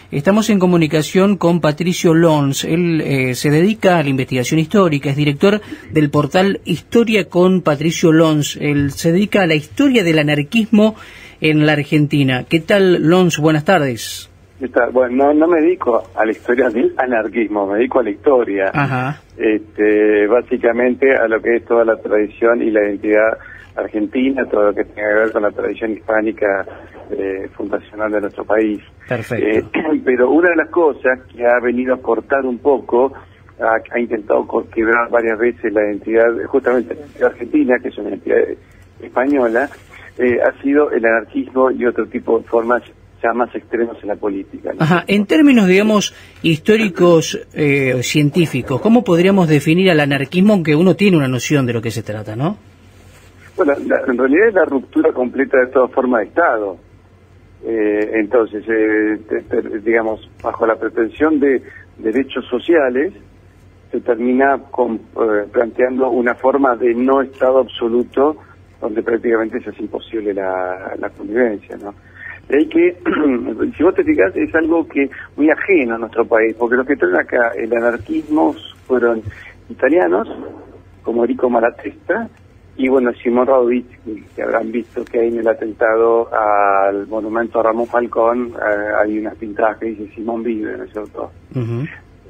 Estamos en comunicación con Patricio Lons. Él se dedica a la investigación histórica, es director del portal Historia con Patricio Lons. Él se dedica a la historia del anarquismo en la Argentina. ¿Qué tal, Lons? Buenas tardes. Bueno, no me dedico a la historia del anarquismo, me dedico a la historia. Ajá. Básicamente a lo que es toda la tradición y la identidad argentina, todo lo que tenga que ver con la tradición hispánica fundacional de nuestro país. Perfecto. Pero una de las cosas que ha venido a cortar un poco, ha intentado quebrar varias veces la identidad, justamente la identidad argentina, que es una identidad española, ha sido el anarquismo y otro tipo de formas ya más extremos en la política, ¿no? Ajá. En términos, digamos, históricos, científicos, ¿cómo podríamos definir al anarquismo, aunque uno tiene una noción de lo que se trata, no? Bueno, en realidad es la ruptura completa de toda forma de Estado. Entonces, digamos, bajo la pretensión de derechos sociales, se termina planteando una forma de no Estado absoluto, donde prácticamente se hace imposible la convivencia, ¿no? De ahí que, si vos te fijás, es algo que muy ajeno a nuestro país, porque los que traen acá el anarquismo fueron italianos, como Enrico Malatesta, y bueno, Simón Radovitzky, que habrán visto que hay en el atentado al monumento a Ramón Falcón, hay unas pintadas que dice Simón vive, ¿no es cierto? Uh-huh.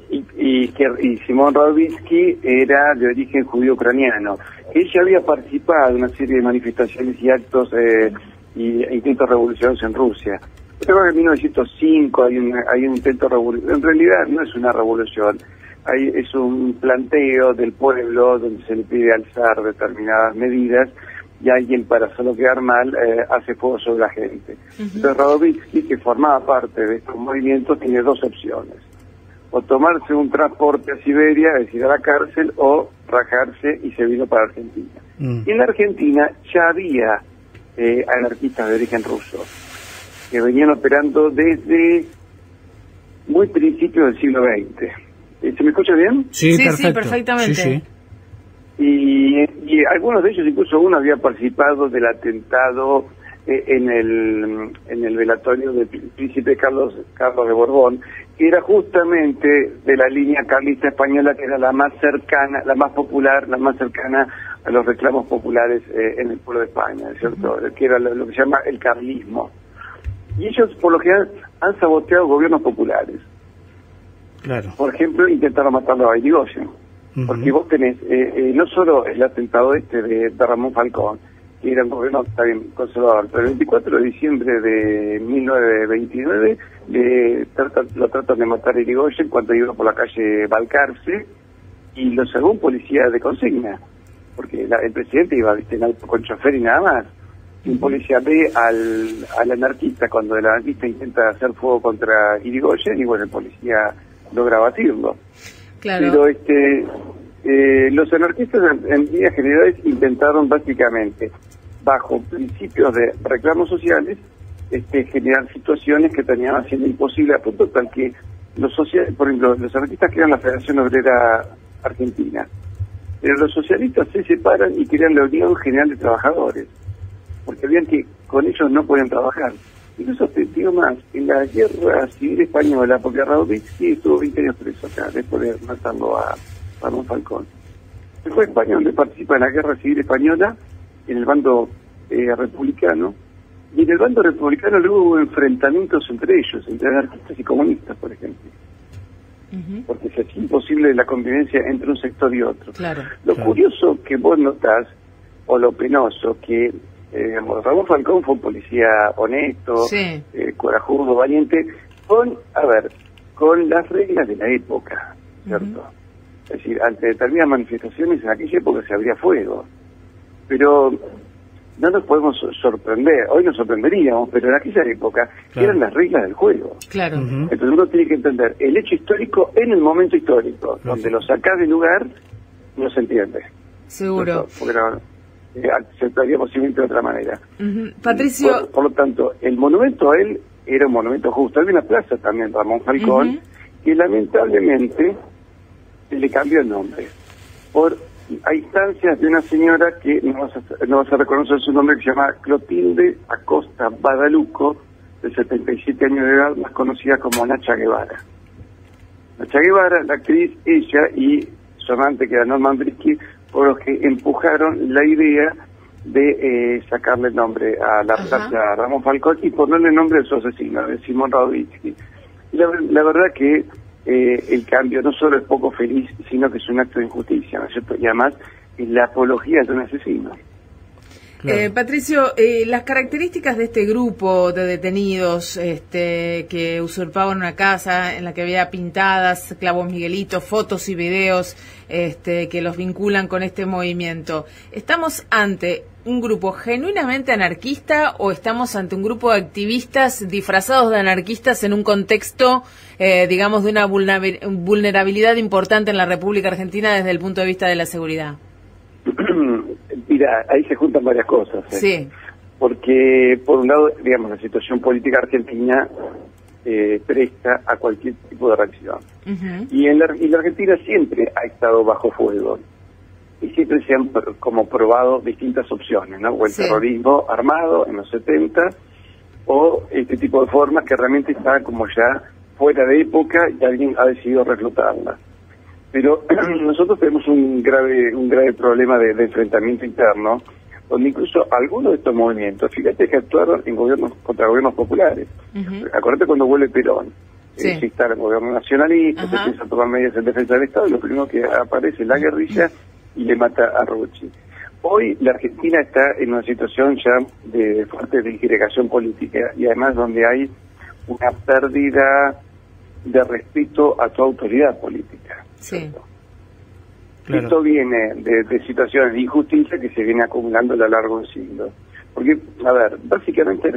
Y Simón Radovitzky era de origen judío-ucraniano. Ella había participado en una serie de manifestaciones y actos y intentos revolucionarios en Rusia. Creo que en 1905 hay un intento revolucionario. En realidad no es una revolución, es un planteo del pueblo donde se le pide alzar determinadas medidas y alguien, para hacerlo quedar mal, hace fuego sobre la gente. Uh-huh. Entonces Radovitzky, que formaba parte de estos movimientos, tiene dos opciones: o tomarse un transporte a Siberia, es decir, a la cárcel, o rajarse, y se vino para Argentina. Y en la Argentina ya había anarquistas de origen ruso que venían operando desde muy principios del siglo XX. ¿Se me escucha bien? Sí, sí, perfecto. Sí, perfectamente. Sí, sí. Y algunos de ellos, incluso uno había participado del atentado en el velatorio del príncipe Carlos de Borbón, que era justamente de la línea carlista española, que era la más cercana, la más popular, la más cercana a los reclamos populares en el pueblo de España, ¿cierto? Uh-huh. Que era lo que se llama el carlismo. Y ellos, por lo general, han saboteado gobiernos populares. Claro. Por ejemplo, intentaron matarlo a Irigoyen. Uh-huh. Porque vos tenés no solo el atentado de Ramón Falcón, que era un gobierno también conservador, pero el 24 de diciembre de 1929 lo tratan de matar a Irigoyen cuando iba por la calle Balcarce, y lo salvó un policía de consigna, porque el presidente iba, en auto con chofer y nada más. Un policía ve al anarquista cuando el anarquista intenta hacer fuego contra Irigoyen, y bueno, el policía logra batirlo. Claro. Pero los anarquistas en líneas generales intentaron básicamente, bajo principios de reclamos sociales, generar situaciones que terminaban haciendo imposible, a punto tal que por ejemplo, los anarquistas crean la Federación Obrera Argentina, pero los socialistas se separan y crean la Unión General de Trabajadores, porque veían que con ellos no podían trabajar. Incluso te digo más, en la guerra civil española, porque Radovitzky estuvo 20 años preso acá, después de matarlo a Ramón Falcón. Se fue a España, donde participa en la guerra civil española, en el bando republicano, y en el bando republicano luego hubo enfrentamientos entre ellos, entre anarquistas y comunistas, por ejemplo. Uh-huh. Porque se hacía imposible la convivencia entre un sector y otro. Claro. Lo curioso que vos notás, o lo penoso, que Ramón Falcón fue un policía honesto, sí, corajudo, valiente, con las reglas de la época, ¿cierto? Uh-huh. Es decir, ante determinadas manifestaciones en aquella época se abría fuego. Pero no nos podemos sorprender, hoy nos sorprenderíamos, pero en aquella época, claro, eran las reglas del juego. Claro. Uh-huh. Entonces uno tiene que entender el hecho histórico en el momento histórico, uh-huh, donde lo sacás de lugar, no se entiende. Seguro. Porque se actuaría posiblemente de otra manera. Uh-huh. Patricio. Por lo tanto, el monumento a él era un monumento justo. Había una plaza también, Ramón Falcón, uh-huh, que lamentablemente se le cambió el nombre a instancias de una señora que no vas a reconocer su nombre, que se llama Clotilde Acosta Badaluco, de 77 años de edad, más conocida como Nacha Guevara. Nacha Guevara, la actriz, ella y su amante, que era Norman Brisky, fueron los que empujaron la idea de sacarle el nombre a la plaza Ramón Falcón y ponerle el nombre de su asesino, de Simón Radovitzky. La verdad que el cambio no solo es poco feliz, sino que es un acto de injusticia, ¿no es cierto? Y además es la apología de un asesino. Claro. Patricio, las características de este grupo de detenidos que usurpaban una casa en la que había pintadas, clavos Miguelitos, fotos y videos que los vinculan con este movimiento, ¿estamos ante un grupo genuinamente anarquista o estamos ante un grupo de activistas disfrazados de anarquistas en un contexto, digamos, de una vulnerabilidad importante en la República Argentina desde el punto de vista de la seguridad? Mira, ahí se juntan varias cosas. Sí. Porque, por un lado, digamos, la situación política argentina presta a cualquier tipo de reacción. Y la Argentina siempre ha estado bajo fuego. Y siempre se han como probado distintas opciones, ¿no? O el terrorismo armado en los 70, o este tipo de formas que realmente está como ya fuera de época y alguien ha decidido reclutarla. Pero nosotros tenemos un grave problema de enfrentamiento interno, donde incluso algunos de estos movimientos, fíjate que actuaron en gobiernos contra gobiernos populares. Acuérdate cuando vuelve Perón, se instala el gobierno nacionalista, se empieza a tomar medidas en defensa del Estado, y lo primero que aparece es la guerrilla y le mata a Rucci. Hoy la Argentina está en una situación ya de fuerte disgregación política, y además donde hay una pérdida de respeto a tu autoridad política. Sí. Claro. Esto viene de situaciones de injusticia que se viene acumulando a lo largo de siglos. Porque, a ver, básicamente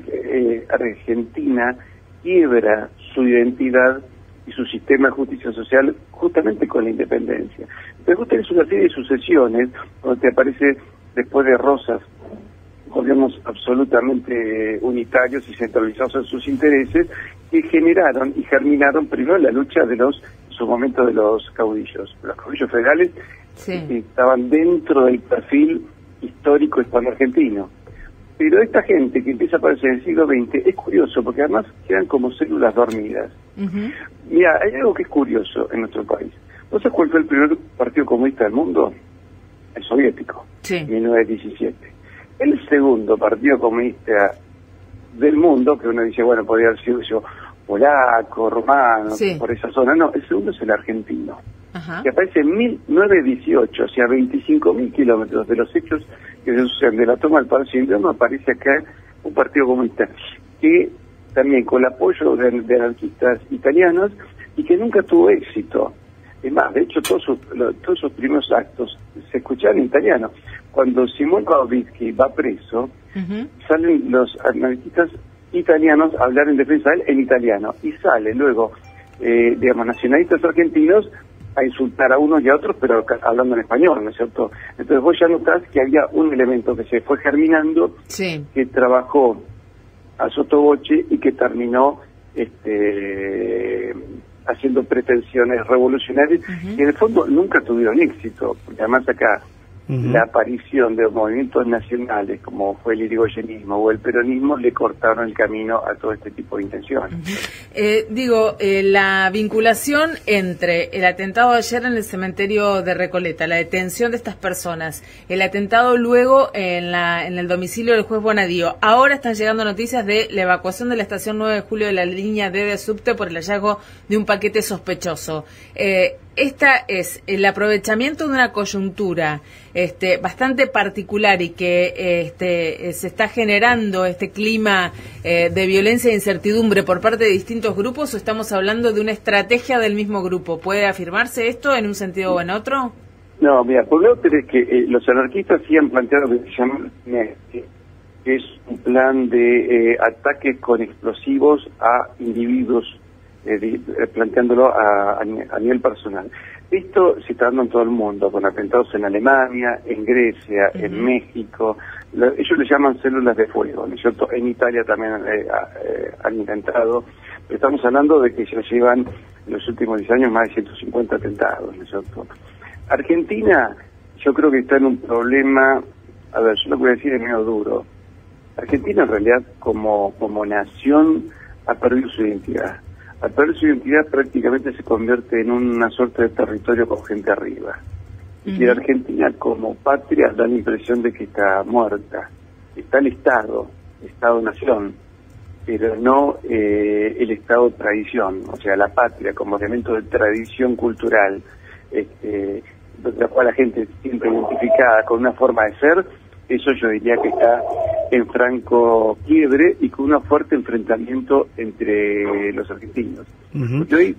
Argentina quiebra su identidad y su sistema de justicia social justamente con la independencia. Entonces vos tenés una serie de sucesiones donde te aparece, después de Rosas, gobiernos absolutamente unitarios y centralizados en sus intereses, que generaron y germinaron primero la lucha de en su momento de los caudillos. Los caudillos federales estaban dentro del perfil histórico hispano-argentino. Pero esta gente que empieza a aparecer en el siglo XX es curioso, porque además quedan como células dormidas. Mira, hay algo que es curioso en nuestro país. ¿Vos sabés cuál fue el primer partido comunista del mundo? El soviético, 1917. El segundo partido comunista del mundo, que uno dice, bueno, podría haber sido yo, polaco, romano, por esa zona, no, el segundo es el argentino, que aparece en 1918, o sea, 25.000 kilómetros de los hechos que se suceden de la toma del Palacio de Invierno, aparece acá un partido comunista, que también con el apoyo de anarquistas italianos, y que nunca tuvo éxito. Es más, de hecho, todos sus primeros actos se escuchaban en italiano. Cuando Simón Radovitzky va preso, salen los anarquistas italianos a hablar en defensa de él en italiano, y sale luego, digamos, nacionalistas argentinos a insultar a unos y a otros, pero hablando en español, ¿no es cierto? Entonces vos ya notás que había un elemento que se fue germinando, que trabajó a sottovoce y que terminó haciendo pretensiones revolucionarias, que en el fondo nunca tuvieron éxito, porque además acá la aparición de movimientos nacionales como fue el irigoyenismo o el peronismo le cortaron el camino a todo este tipo de intenciones. La vinculación entre el atentado de ayer en el cementerio de Recoleta, la detención de estas personas, el atentado luego en el domicilio del juez Bonadío, ahora están llegando noticias de la evacuación de la estación 9 de julio de la línea D de subte por el hallazgo de un paquete sospechoso. Esta es el aprovechamiento de una coyuntura bastante particular y que se está generando este clima de violencia e incertidumbre por parte de distintos grupos, o estamos hablando de una estrategia del mismo grupo. ¿Puede afirmarse esto en un sentido o en otro? No, mira, por un lado tenés que los anarquistas sí han planteado lo que se llama que es un plan de ataques con explosivos a individuos, planteándolo a nivel personal. Esto se está dando en todo el mundo, con atentados en Alemania, en Grecia, en México. Ellos le llaman células de fuego, ¿no es cierto? En Italia también han intentado. Pero estamos hablando de que ya llevan en los últimos 10 años más de 150 atentados, ¿no es cierto? Argentina, yo creo que está en un problema, a ver, yo lo que voy a decir es medio duro. Argentina en realidad como nación ha perdido su identidad. Al perder su identidad prácticamente se convierte en una suerte de territorio con gente arriba. Y la Argentina como patria da la impresión de que está muerta. Está el Estado-nación, pero no el Estado-tradición, o sea, la patria como elemento de tradición cultural, la cual la gente siempre identificada con una forma de ser. Eso yo diría que está en franco quiebre y con un fuerte enfrentamiento entre los argentinos. Porque hoy,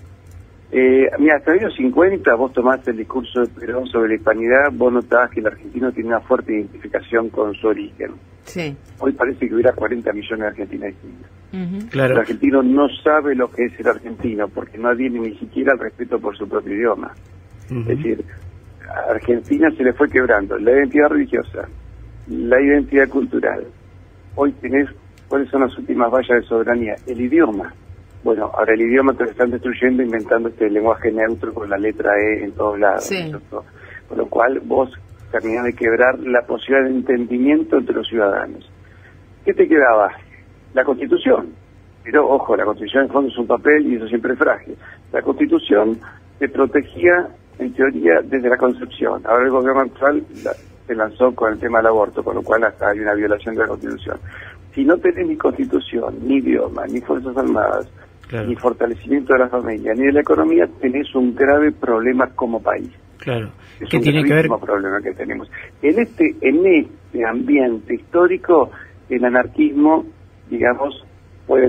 mira, hasta los años 50 vos tomaste el discurso de Perón sobre la hispanidad, vos notabas que el argentino tiene una fuerte identificación con su origen. Sí. Hoy parece que hubiera 40 millones de argentinos distintos. Claro. El argentino no sabe lo que es el argentino porque no tiene ni siquiera el respeto por su propio idioma. Es decir, a Argentina se le fue quebrando la identidad religiosa, la identidad cultural. Hoy tenés, ¿cuáles son las últimas vallas de soberanía? El idioma. Bueno, ahora el idioma te lo están destruyendo inventando este lenguaje neutro con la letra E en todos lados. Sí. Con lo cual vos terminás de quebrar la posibilidad de entendimiento entre los ciudadanos. ¿Qué te quedaba? La Constitución. Pero, ojo, la Constitución en fondo es un papel y eso siempre es frágil. La Constitución te protegía, en teoría, desde la concepción. Ahora el gobierno actual se lanzó con el tema del aborto, con lo cual hasta hay una violación de la Constitución. Si no tenés ni Constitución, ni idioma, ni Fuerzas Armadas, ni fortalecimiento de la familia, ni de la economía, tenés un grave problema como país. Claro. Es ¿Qué un tiene que ver? problema que tenemos. En este ambiente histórico, el anarquismo, digamos, puede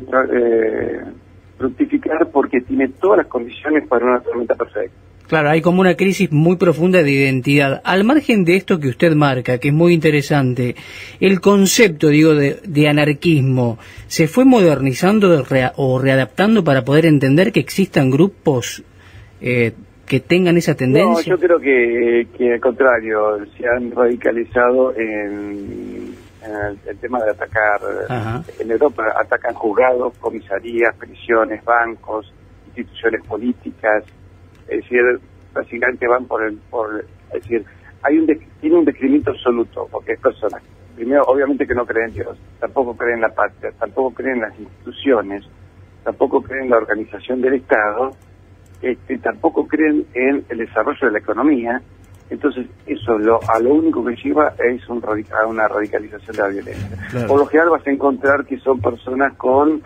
fructificar porque tiene todas las condiciones para una tormenta perfecta. Claro, hay como una crisis muy profunda de identidad. Al margen de esto que usted marca, que es muy interesante, el concepto, digo, de anarquismo, ¿se fue modernizando o readaptando para poder entender que existan grupos que tengan esa tendencia? No, yo creo que al contrario, se han radicalizado en el tema de atacar. En Europa atacan juzgados, comisarías, prisiones, bancos, instituciones políticas. Es decir, básicamente van es decir, tiene un descreimiento absoluto, porque es personas. Primero, obviamente que no creen en Dios, tampoco creen en la patria, tampoco creen en las instituciones, tampoco creen en la organización del Estado, tampoco creen en el desarrollo de la economía. Entonces, eso a lo único que lleva es a una radicalización de la violencia. Claro. Por lo general vas a encontrar que son personas con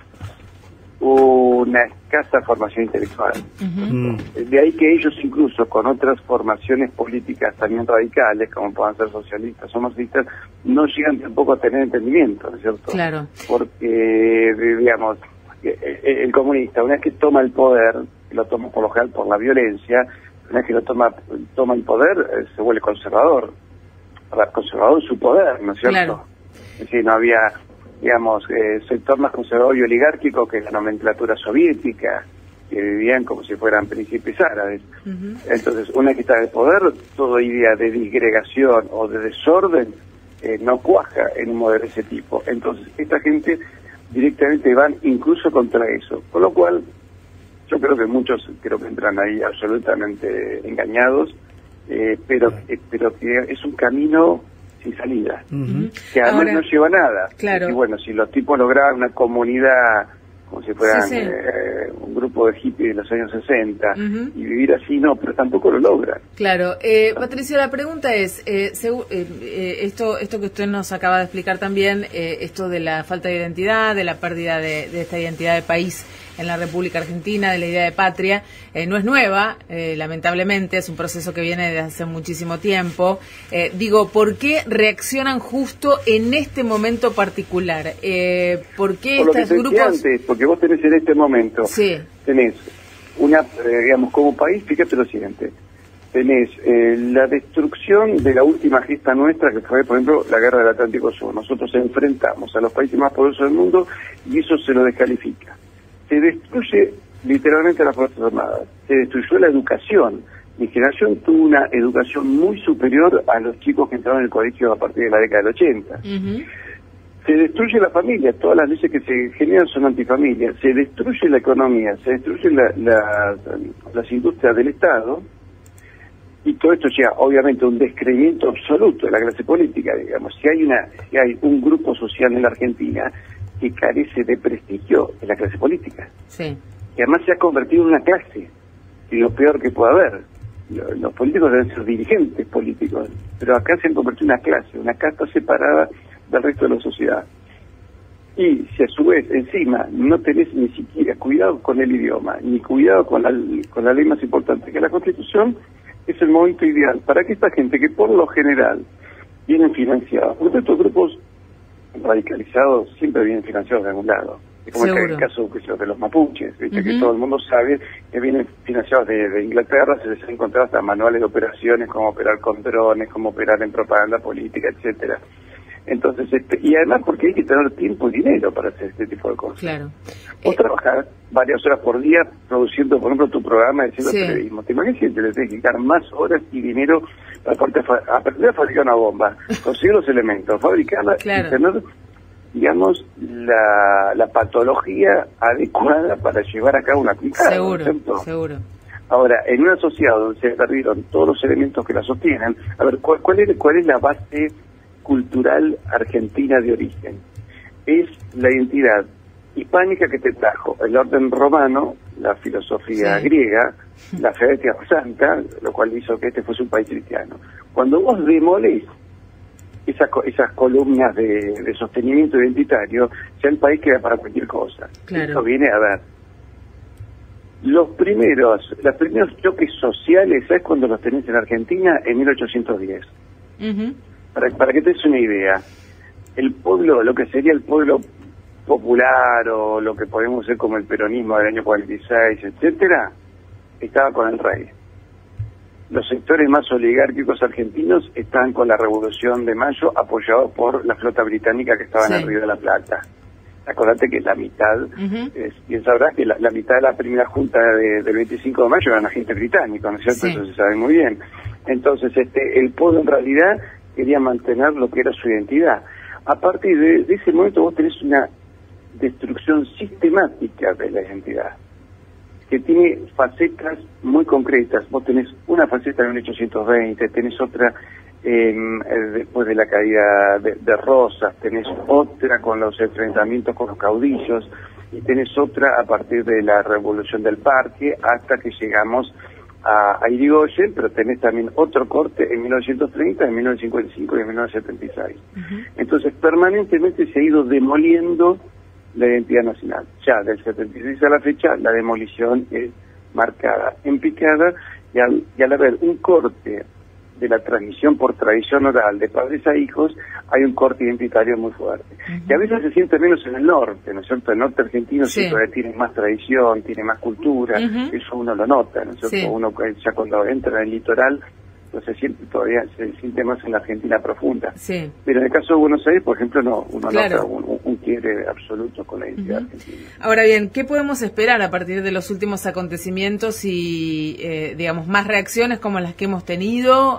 una escasa formación intelectual. De ahí que ellos incluso con otras formaciones políticas también radicales, como puedan ser socialistas o marxistas, no llegan tampoco a tener entendimiento, ¿no es cierto? Claro. Porque, digamos, el comunista, una vez que toma el poder, lo toma por lo general por la violencia, una vez que lo toma el poder, se vuelve conservador. Conservador en su poder, ¿no es cierto? Claro. Es decir, no había, digamos, sector más conservador y oligárquico que la nomenclatura soviética, que vivían como si fueran príncipes árabes. Entonces, una vez que está en el poder, toda idea de disgregación o de desorden no cuaja en un modelo de ese tipo. Entonces, esta gente directamente van incluso contra eso. Con lo cual, yo creo que muchos entran ahí absolutamente engañados, pero que es un camino sin salida, que además no lleva a nada. Claro. Y bueno, si los tipos lograran una comunidad como si fueran un grupo de hippies de los años 60 y vivir así, no, pero tampoco lo logran. Claro. Patricio, la pregunta es, esto que usted nos acaba de explicar también, esto de la falta de identidad, de la pérdida de esta identidad de país en la República Argentina, de la idea de patria, no es nueva, lamentablemente, es un proceso que viene desde hace muchísimo tiempo. ¿Por qué reaccionan justo en este momento particular? ¿Por qué estos grupos...? Porque vos tenés en este momento, tenés una, digamos, como país, fíjate lo siguiente, tenés la destrucción de la última gesta nuestra, que fue, por ejemplo, la guerra del Atlántico Sur. Nosotros enfrentamos a los países más poderosos del mundo y eso se lo descalifica. Se destruye literalmente las Fuerzas Armadas, se destruyó la educación. Mi generación tuvo una educación muy superior a los chicos que entraron en el colegio a partir de la década del 80. Se destruye la familia, todas las leyes que se generan son antifamilias, se destruye la economía, se destruyen las industrias del Estado, y todo esto lleva obviamente a un descreimiento absoluto de la clase política, digamos. Si hay un grupo social en la Argentina que carece de prestigio es la clase política. Sí. Que además se ha convertido en una clase, y lo peor que puede haber. Los políticos deben ser dirigentes políticos, pero acá se han convertido en una clase, una casta separada del resto de la sociedad. Y si a su vez encima no tenés ni siquiera cuidado con el idioma, ni cuidado con la ley más importante que es la Constitución, es el momento ideal para que esta gente que por lo general vienen financiados, porque estos grupos radicalizados siempre vienen financiados de algún lado. Es como el caso de los mapuches, ¿viste? Que todo el mundo sabe que vienen financiados de Inglaterra, se les han encontrado hasta manuales de operaciones, cómo operar con drones, cómo operar en propaganda política, etcétera. Entonces, y además porque hay que tener tiempo y dinero para hacer este tipo de cosas. Claro. Vos trabajás varias horas por día produciendo, por ejemplo, tu programa de periodismo. ¿Te imaginas que te le tenés que dedicar más horas y dinero para aprender a fabricar una bomba, conseguir los elementos, fabricarla y tener, digamos, la patología adecuada para llevar a cabo una picada? Seguro. Ahora, en una sociedad donde se perdieron todos los elementos que la sostienen, a ver, ¿cuál es la base cultural argentina de origen? Es la identidad hispánica que te trajo el orden romano, la filosofía griega, la fe de Tierra Santa, lo cual hizo que este fuese un país cristiano. Cuando vos demolés esas columnas de sostenimiento identitario, ya el país queda para cualquier cosa. Esto viene a ver. Los primeros choques sociales, ¿sabes cuándo los tenés en Argentina? En 1810. Para que te des una idea, el pueblo, lo que sería el pueblo popular o lo que podemos ser como el peronismo del año 46, etcétera, estaba con el rey. Los sectores más oligárquicos argentinos estaban con la Revolución de Mayo, apoyados por la flota británica que estaba en el Río de la Plata. Acordate que la mitad, bien sabrás que la mitad de la primera junta del 25 de mayo eran agentes británicos, ¿no es cierto? Eso se sabe muy bien. Entonces, el pueblo en realidad quería mantener lo que era su identidad. A partir de ese momento vos tenés una destrucción sistemática de la identidad, que tiene facetas muy concretas. Vos tenés una faceta en 1820, tenés otra después de la caída de Rosas, tenés otra con los enfrentamientos con los caudillos, y tenés otra a partir de la Revolución del Parque, hasta que llegamos a Irigoyen, pero tenés también otro corte en 1930, en 1955 y en 1976. Entonces, permanentemente se ha ido demoliendo la identidad nacional. Ya del 76 a la fecha, la demolición es marcada en picada, y al haber un corte de la transmisión por tradición oral de padres a hijos, hay un corte identitario muy fuerte. Que a veces se siente menos en el norte, ¿no es cierto? El norte argentino siempre tiene más tradición, tiene más cultura, eso uno lo nota, ¿no es cierto? Uno ya cuando entra en el litoral, pues se siente más en la Argentina profunda. Pero en el caso de Buenos Aires, por ejemplo, no, uno nota un quiebre absoluto con la identidad argentina. Ahora bien, ¿qué podemos esperar a partir de los últimos acontecimientos y, digamos, más reacciones como las que hemos tenido?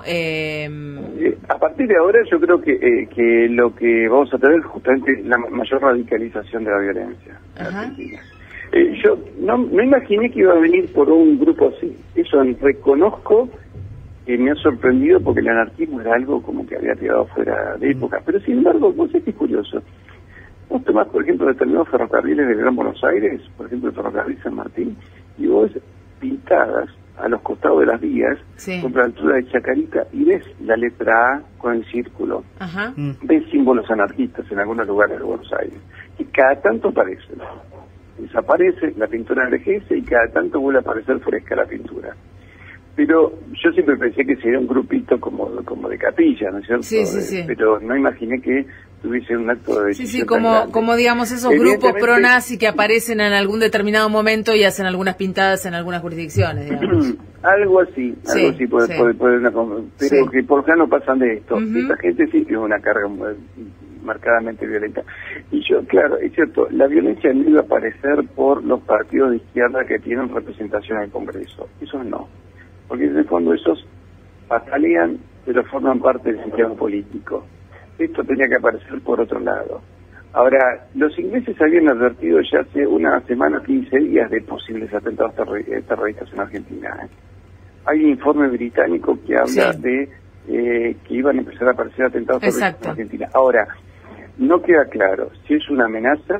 A partir de ahora yo creo que lo que vamos a tener es justamente la mayor radicalización de la violencia en Argentina. Yo no imaginé que iba a venir por un grupo así. Eso reconozco que me ha sorprendido, porque el anarquismo era algo como que había quedado fuera de época. Pero sin embargo, vos sabés que es curioso. Vos tomás, por ejemplo, determinados ferrocarriles del Gran Buenos Aires, por ejemplo el ferrocarril San Martín, y vos pintadas a los costados de las vías, con la altura de Chacarita, y ves la letra A con el círculo. Ves símbolos anarquistas en algunos lugares de Buenos Aires. Y cada tanto aparecen. Desaparece, la pintura envejece, y cada tanto vuelve a aparecer fresca la pintura. Pero yo siempre pensé que sería un grupito como de capilla, ¿no es cierto? Pero no imaginé que tuviese un acto de decisión como digamos esos grupos pro-nazi que aparecen en algún determinado momento y hacen algunas pintadas en algunas jurisdicciones, digamos. algo así puede pero que por acá no pasan de esto. Esta gente sí tiene una carga marcadamente violenta. Y yo, claro, es cierto, la violencia no iba a aparecer por los partidos de izquierda que tienen representación en el Congreso. Eso no. Porque en el fondo esos patalean, pero forman parte del sistema político. Esto tenía que aparecer por otro lado. Ahora, los ingleses habían advertido ya hace una semana, 15 días, de posibles atentados terroristas en Argentina. Hay un informe británico que habla de que iban a empezar a aparecer atentados terroristas en Argentina. Ahora, no queda claro si es una amenaza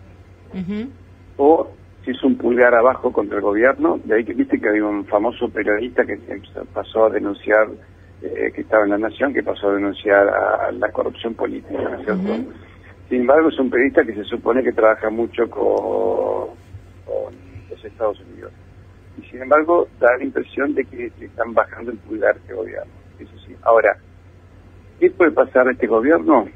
o si es un pulgar abajo contra el gobierno. De ahí que viste que había un famoso periodista que pasó a denunciar, que estaba en La Nación, que pasó a denunciar a la corrupción política, ¿no es cierto? Sin embargo, es un periodista que se supone que trabaja mucho con los Estados Unidos. Y sin embargo, da la impresión de que están bajando el pulgar de gobierno. Eso sí. Ahora, ¿qué puede pasar a este gobierno?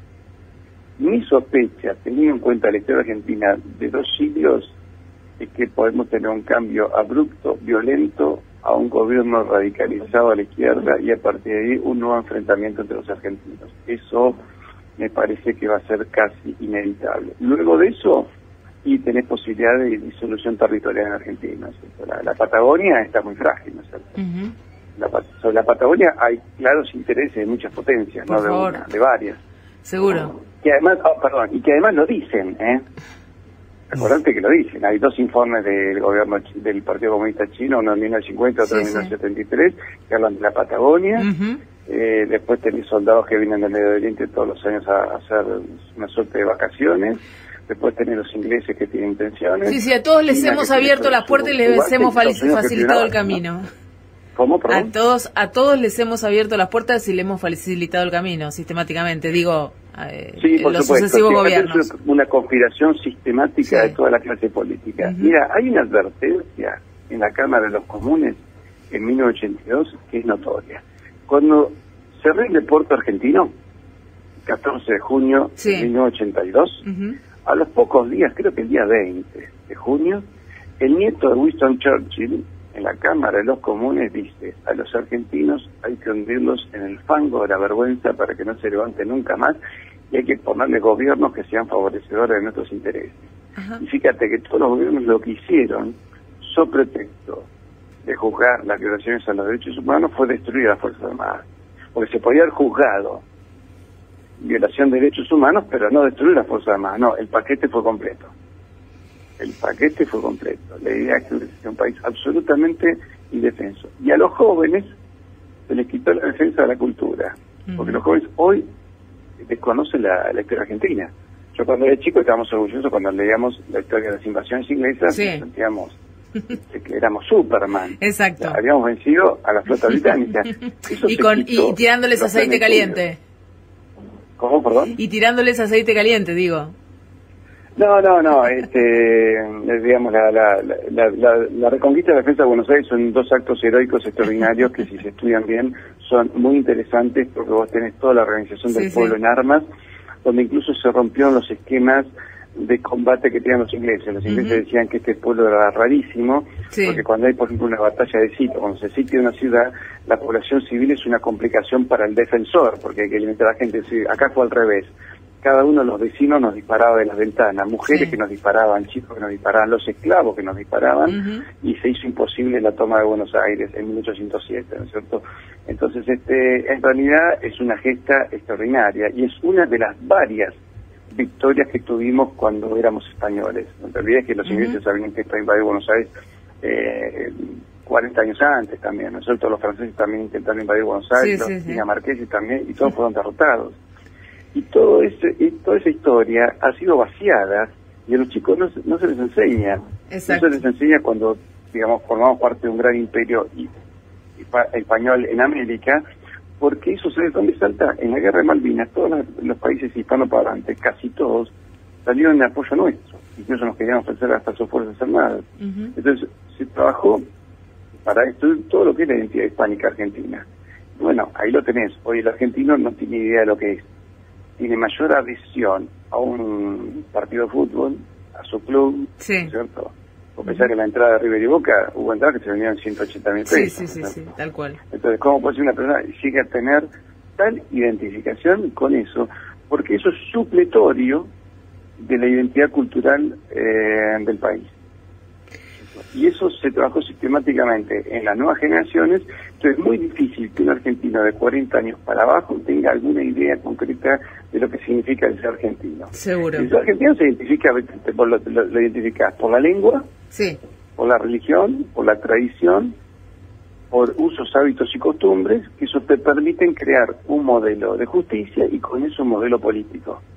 Mi sospecha, teniendo en cuenta la historia argentina de 2 siglos, es que podemos tener un cambio abrupto, violento, a un gobierno radicalizado a la izquierda y a partir de ahí un nuevo enfrentamiento entre los argentinos. Eso me parece que va a ser casi inevitable. Luego de eso, y tenés posibilidad de disolución territorial en Argentina, ¿no? La Patagonia está muy frágil, ¿no es cierto? Sobre la Patagonia hay claros intereses de muchas potencias, no de una, de varias. Seguro. Que además, y que además lo dicen, Acordate que lo dicen. Hay 2 informes del gobierno del Partido Comunista Chino, uno en 1950, otro en 1973, que hablan de la Patagonia. Después tenés soldados que vienen del Medio Oriente todos los años a hacer una suerte de vacaciones. Después tenés los ingleses que tienen intenciones. Sí, a todos les hemos abierto las puertas y les hemos facilitado el camino. ¿Cómo, perdón? A todos les hemos abierto las puertas y le hemos facilitado el camino sistemáticamente, digo, sí, por los supuesto. sucesivos gobiernos. Es una conspiración sistemática de toda la clase política. Mira, hay una advertencia en la Cámara de los Comunes en 1982 que es notoria. Cuando se rinde el puerto argentino, 14 de junio de 1982, a los pocos días, creo que el día 20 de junio, el nieto de Winston Churchill, en la Cámara de los Comunes, dice: a los argentinos hay que hundirlos en el fango de la vergüenza para que no se levanten nunca más, y hay que ponerle gobiernos que sean favorecedores de nuestros intereses. Y fíjate que todos los gobiernos lo que hicieron, sobre pretexto de juzgar las violaciones a los derechos humanos, fue destruir a las Fuerzas Armadas. Porque se podía haber juzgado violación de derechos humanos, pero no destruir las Fuerzas Armadas. No, el paquete fue completo. El paquete fue completo. La idea es que es un país absolutamente indefenso. Y a los jóvenes se les quitó la defensa de la cultura. Porque los jóvenes hoy desconocen la historia argentina. Yo cuando era chico estábamos orgullosos cuando leíamos la historia de las invasiones inglesas, sentíamos que éramos Superman. Exacto. Habíamos vencido a la flota británica. Y tirándoles aceite caliente. ¿Cómo, perdón? Y tirándoles aceite caliente, digo. No, digamos, la reconquista de la defensa de Buenos Aires son 2 actos heroicos extraordinarios que si se estudian bien son muy interesantes porque vos tenés toda la organización del pueblo en armas, donde incluso se rompieron los esquemas de combate que tenían los ingleses. Los ingleses decían que este pueblo era rarísimo, porque cuando hay, por ejemplo, una batalla de sitio, cuando se sitia una ciudad, la población civil es una complicación para el defensor, porque hay que limitar a la gente. Acá fue al revés. Cada uno de los vecinos nos disparaba de las ventanas, mujeres que nos disparaban, chicos que nos disparaban, los esclavos que nos disparaban, y se hizo imposible la toma de Buenos Aires en 1807, ¿no es cierto? Entonces, en realidad es una gesta extraordinaria y es una de las varias victorias que tuvimos cuando éramos españoles. No te olvides que los ingleses habían intentado invadir Buenos Aires 40 años antes también, ¿no es cierto? Los franceses también intentaron invadir Buenos Aires, los dinamarqueses también, y todos fueron derrotados. Y toda esa historia ha sido vaciada y a los chicos no se les enseña. No se les enseña cuando, digamos, formamos parte de un gran imperio español en América, porque eso, ¿sabes dónde salta? En la Guerra de Malvinas, todos los países hispanoparlantes, casi todos, salieron en apoyo nuestro. Incluso nos querían ofrecer hasta sus Fuerzas Armadas. Entonces, se trabajó para destruir todo lo que es la identidad hispánica argentina. Bueno, ahí lo tenés. Hoy el argentino no tiene idea de lo que es. Tiene mayor adhesión a un partido de fútbol, a su club, ¿cierto? A pesar que la entrada de River y Boca, hubo entradas que se vendieron 180.000 pesos. Sí, tal cual. Entonces, ¿cómo puede ser una persona que llegue a tener tal identificación con eso? Porque eso es supletorio de la identidad cultural del país. Y eso se trabajó sistemáticamente en las nuevas generaciones. Entonces es muy difícil que un argentino de 40 años para abajo tenga alguna idea concreta de lo que significa el ser argentino. Seguro. El ser argentino se identifica, lo identificás por la lengua, por la religión, por la tradición, por usos, hábitos y costumbres, que eso te permiten crear un modelo de justicia y con eso un modelo político.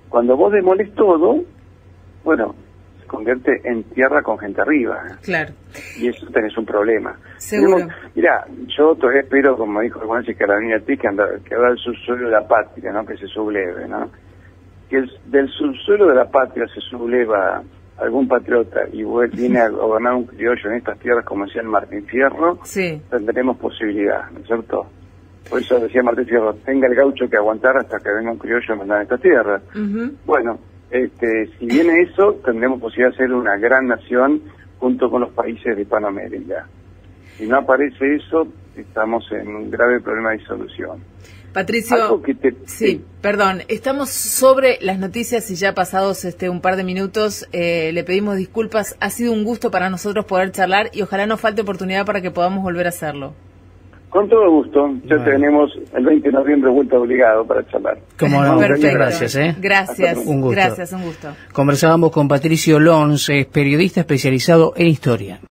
Cuando vos demoles todo, bueno, se convierte en tierra con gente arriba. Claro. Y eso tenés un problema. Seguro. Mirá, yo todavía espero, como dijo alguna vez Carolina Ortiz, que va el subsuelo de la patria, ¿no? Que se subleve, ¿no? Que del subsuelo de la patria se subleva algún patriota y viene a gobernar un criollo en estas tierras, como decía el Martín Fierro, sí, tendremos posibilidad, ¿no es cierto? Por eso decía Martín Fierro, tenga el gaucho que aguantar hasta que venga un criollo a mandar estas tierras. Bueno, si viene eso, tendremos posibilidad de ser una gran nación junto con los países de Hispanoamérica. Si no aparece eso, estamos en un grave problema de disolución. Patricio, sí, perdón, estamos sobre las noticias y ya pasados un par de minutos, le pedimos disculpas, ha sido un gusto para nosotros poder charlar y ojalá no falte oportunidad para que podamos volver a hacerlo. Con todo gusto, ya tenemos el 20 de noviembre vuelta obligado para charlar. Como no, perfecto. Gracias. Gracias, un gusto. Gracias, un gusto. Conversábamos con Patricio Lons, periodista especializado en historia.